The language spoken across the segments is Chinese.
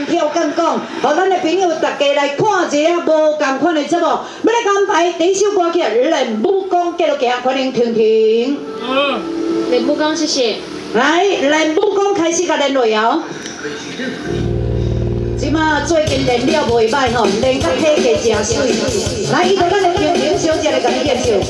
验票讲讲，互咱的朋友大家来看一下无共款的节目。要来安排第一首歌曲《练武功》，继续行，欢迎婷婷。 练武功，谢谢。 来，练武功开始甲练落哦。即马最近练了袂歹吼，练甲体格真水。来，伊就咱的婷婷小姐来甲你介绍。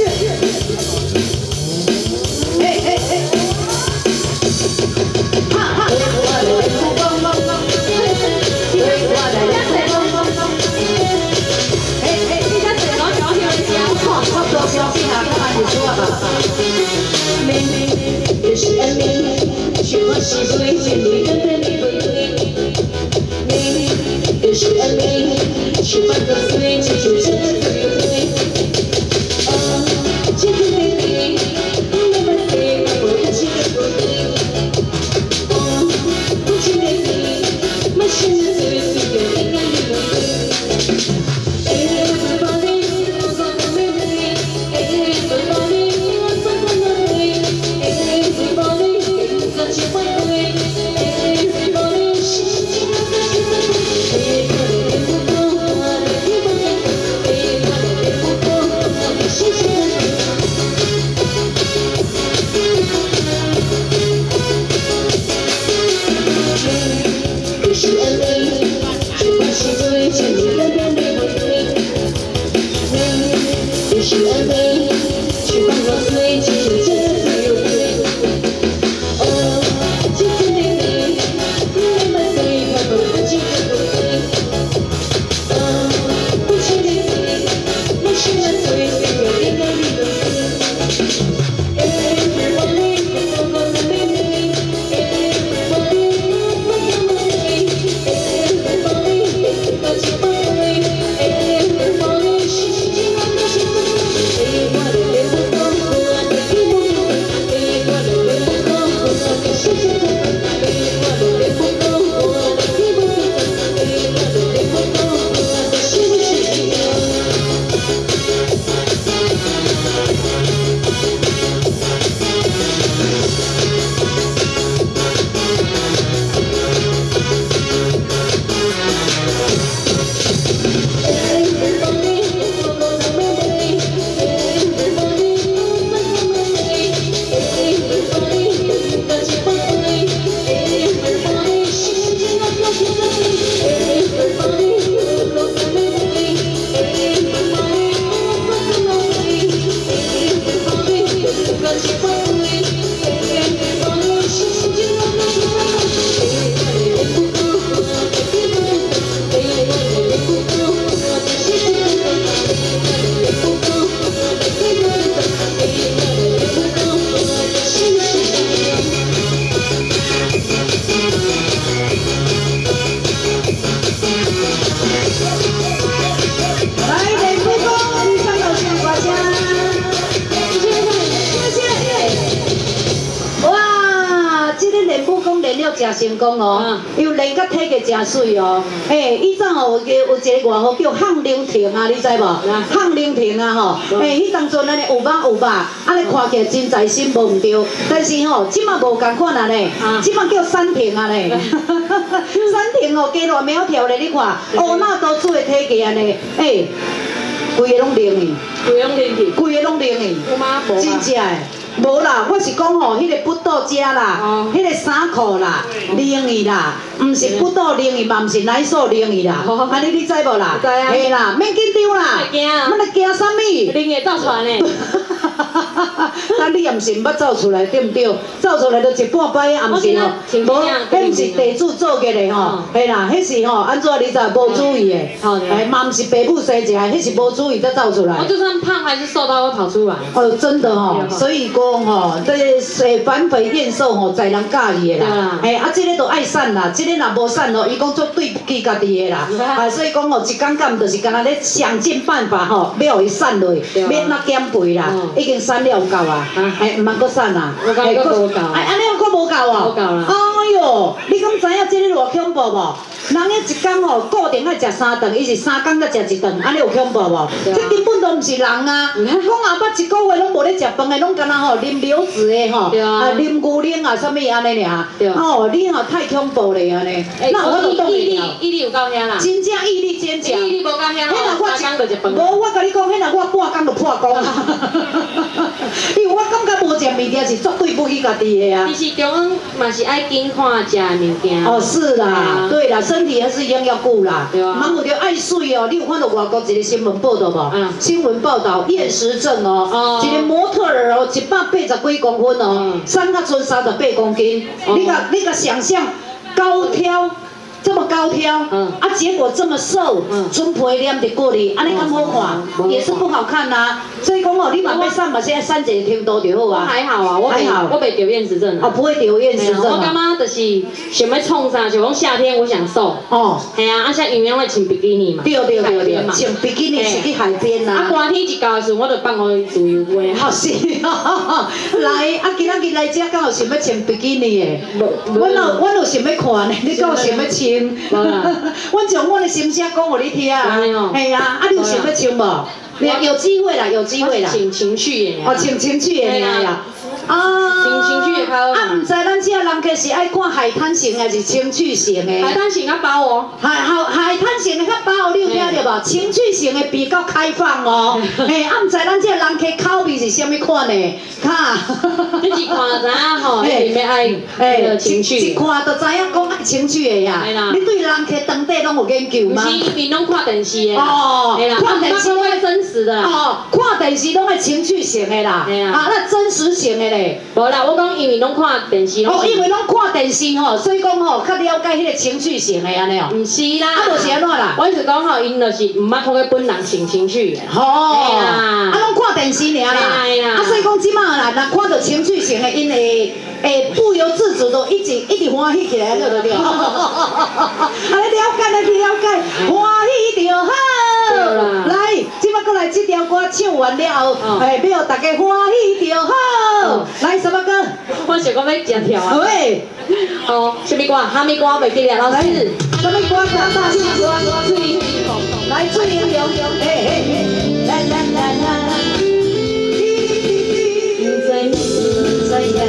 真成功哦，又练甲体格真水哦。嘿，以前吼有一个外号叫项玲婷啊，你知无？项玲婷啊吼，嘿，迄当阵安尼有肉有肉，安尼看起来真在心无毋对。但是吼，即马无共款啊咧，即马叫山婷啊咧。山婷哦，加偌苗条咧，你看，乌那都做的体格安尼，嘿，规个拢练去， 规个拢练去， 规个拢练去， 有吗？无真正诶。无啦，我是讲吼，迄个不倒遮啦，迄个衫裤啦，冷去啦，毋是不倒冷去，嘛毋是奶素冷去啦，安尼你知无啦？ 知啊。 嘿啦，免紧张啦。 惊啊！ 我来惊啥物？ 冷会走出来呢。 但你也毋是毋捌走出来，对毋对？走出来就一半摆啊，毋是吼，无，迄毋是地主做嘅咧吼，嘿啦，迄是吼，安怎你知无注意的，哎，嘛毋是爸母生一个，迄是无注意才走出来。 我就算胖还是瘦到会跑出来。 哦，真的吼，所以讲吼，这反肥燕瘦吼，在人教伊的啦。哎，啊，这个都爱瘦啦，这个若无瘦吼，伊讲做对不起家己的啦。啊，所以讲吼，一天干就是干那咧想尽办法吼，要互伊瘦落，免那减肥啦，已经瘦了有够啊，哎，毋通搁瘦啊。 我感觉无够。 哎，安尼又搁无够啊？ 无够啦。 哎哟，你敢知影这个偌恐怖无？ 人迄一工吼固定爱食3顿，伊是3工才食1顿，安尼有恐怖无？这根本都毋是人啊！讲后捌1个月拢无咧食饭的，拢敢若吼啉流质的吼，啉牛奶啊，啥物安尼尔。哦，你吼太恐怖咧安尼。那我都动袂了。 毅力有够遐啦。 真正毅力坚强。 毅力无够遐吼，3工就食饭。 无，我甲你讲，迄若我半工就破功啊！因为我感觉无食物件是绝对不去家己的啊。 其实中午嘛是爱紧看食物件。 哦，是啦，对啦，身体还是一样要顾啦。 对啊。 蛮有着爱水哦，你有看到外国一个新闻报道无？新闻报道厌食症哦，一个模特儿哦，180几公分哦，3甲剩38公斤，你甲想象高挑。这么高挑，结果这么瘦，纯皮黏伫骨里，安尼敢好看，也是不好看呐。所以讲哦，你嘛要瘦嘛，现在3节听多就好啊。 我还好啊，我袂得厌食症啊。 哦，不会得厌食症。 我感觉就是想要创啥，就讲夏天我想瘦。哦。系啊，像游泳会穿比基尼嘛。对，穿比基尼是去海边呐。 寒天一到的时候，我就放互自由飞。 好是，来，今仔日来遮，敢有想要穿比基尼的？我有想要看呢，你敢有想要穿？我将我的心声讲互你听啊，系啊，你有想要穿无？有机会啦，有机会啦。 情趣的。 哦，情趣的呀。啊， 情趣的较好。 啊，毋知咱这人客是爱看海滩型还是情趣型的？ 海滩型较包哦。 海滩型的较包，你有听到无？情趣型的比较开放哦。嘿，啊，毋知咱这人客口味是啥物款的？哈。 你一看就知影吼，你要爱情趣。 一看就知影讲爱情趣的呀。你对人客当地拢有研究吗？ 不是，因为拢看电视的。 哦。 看电视会真实的。 哦，看电视拢爱情趣型的啦。那真实型的咧。 无啦，我讲因为拢看电视。 哦，因为拢看电视吼，所以讲吼较了解迄个情绪型的安尼哦。 毋是啦， 啊，无是安怎啦？ 我是讲吼，因就是毋捌看过本人情绪的。 吼，啊，拢看电视尔啦。啊，所以讲即马啦，若看到情绪型的，因会不由自主都一直欢喜起来，对不对？啊，你了解，欢喜就好。来，即马过来这条歌唱完了后，要大家欢喜就好。来，什么歌？ 我想讲要食跳啊。 喂， 哦，什么歌？哈密歌袂记了，老师。 什么歌？大声说，来，最英雄，啦啦啦啦。在呀，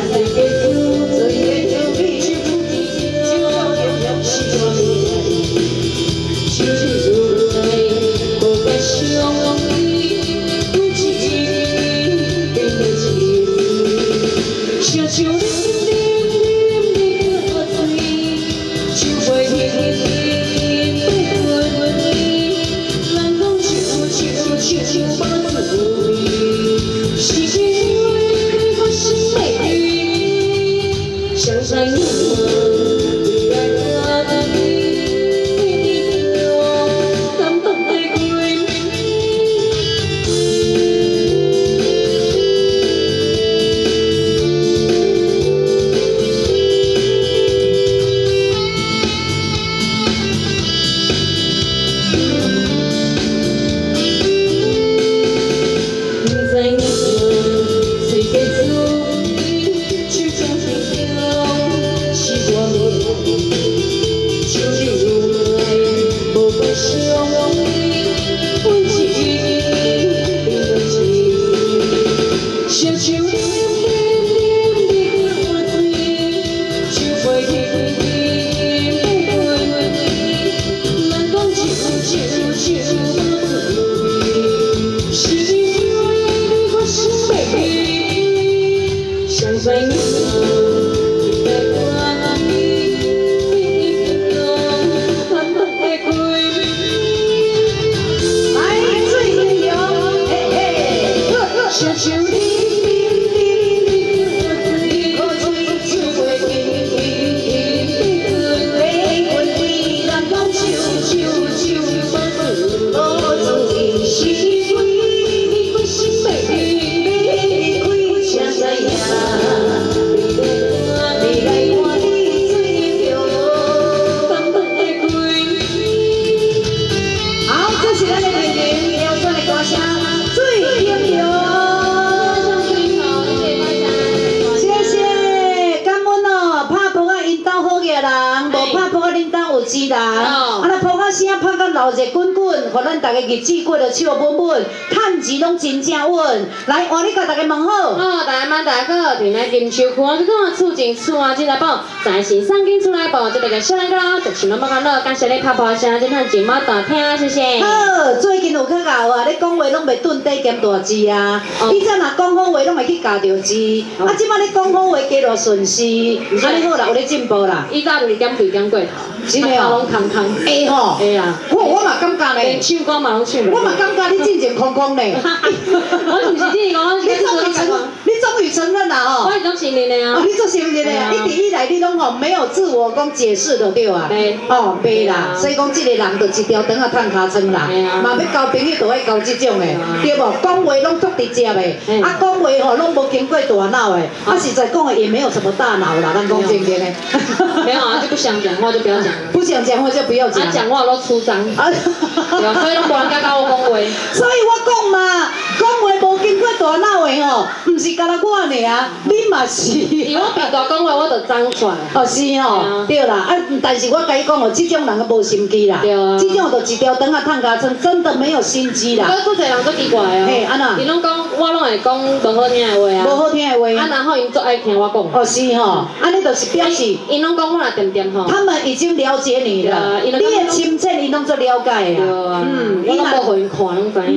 钱啦。啊，咱捧啊声捧到闹热滚滚，互咱大家日子过得笑稳稳，趁钱拢真正稳。来，换你甲大家问好。 好，大家晚大家好，天来金秋裤啊，这个厝前厝啊，进来宝，在是上紧出来宝，这个小来个，就像咱们讲了，感谢你拍拍声，这趟节目大听，谢谢。 好，最近有较熬啊，你讲话拢袂顿底兼大字啊，以前若讲好话拢会去夹着字，啊，即摆你讲好话加落顺势，安尼好啦，有咧进步啦。 以前2点2点过头， 真诶哦， 拢空空。 会吼， 会啊。 我嘛感觉咧， 唱歌嘛拢唱。 我嘛感觉你进前空空咧。 我毋是这讲， 你终于承认啦哦。 我是做承认的啊。 你做承认的啊，一直以来你拢吼没有自我讲解释的对啊。哦，对啦，所以讲这个人就一条肠啊探尻川啦，嘛要交朋友就爱交这种的，对无？讲话拢足直接的，啊讲话吼拢无经过大脑的，啊实在讲的也没有什么大脑啦，咱讲正经的。 没有啊，就不想讲话就不要讲了。 不想讲话就不要讲。 讲话都出张。对啊，所以拢无人敢甲我讲话。 所以我讲嘛，讲话无经过大脑的吼，唔是干那我尔，你嘛是。 因为我平常讲话我就张出来。 哦是吼，对啦，啊但是我甲你讲哦，这种人个无心机啦，这种就一条肠啊探尻川，真的没有心机啦。 不过做侪人做奇怪哦。嘿，安那？伊拢讲，我拢会讲无好听的话啊。无好听的话。 啊，然后因做爱听我讲。哦是吼，安尼就是表示。 因拢讲我若点点吼。他们已经了解你了，你的深浅伊拢做了解啊。 我拢无互因看，拢知影。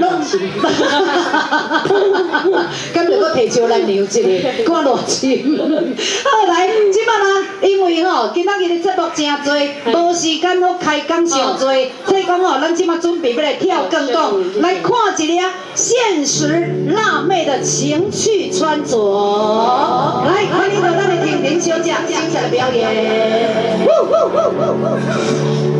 敢就搁摕招咱娘一个，看偌深。好来，即摆啦，因为吼，今仔日的节目真多，无时间好开讲伤多，所以讲吼，咱即摆准备要来跳更讲，来看一个现实辣妹的情趣穿着。来，欢迎到咱的婷婷小姐精彩的表演。